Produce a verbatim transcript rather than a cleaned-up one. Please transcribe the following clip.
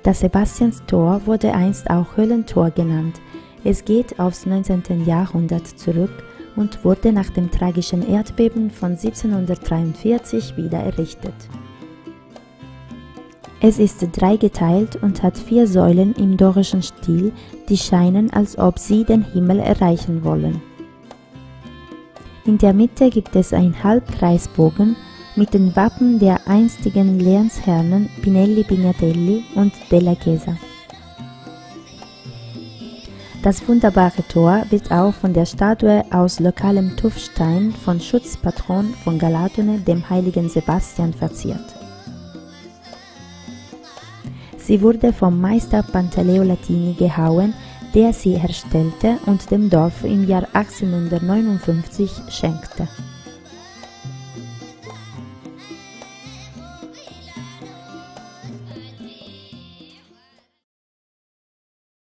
Das Sebastianstor wurde einst auch Höhlentor genannt. Es geht aufs neunzehnte. Jahrhundert zurück und wurde nach dem tragischen Erdbeben von siebzehnhundertdreiundvierzig wieder errichtet. Es ist dreigeteilt und hat vier Säulen im dorischen Stil, die scheinen, als ob sie den Himmel erreichen wollen. In der Mitte gibt es einen Halbkreisbogen mit den Wappen der einstigen Lehnsherren Pinelli Pignatelli und Della Chiesa. Das wunderbare Tor wird auch von der Statue aus lokalem Tuffstein von Schutzpatron von Galatone, dem heiligen Sebastian, verziert. Sie wurde vom Meister Pantaleo Latini gehauen, der sie herstellte und dem Dorf im Jahr achtzehnhundertneunundfünfzig schenkte.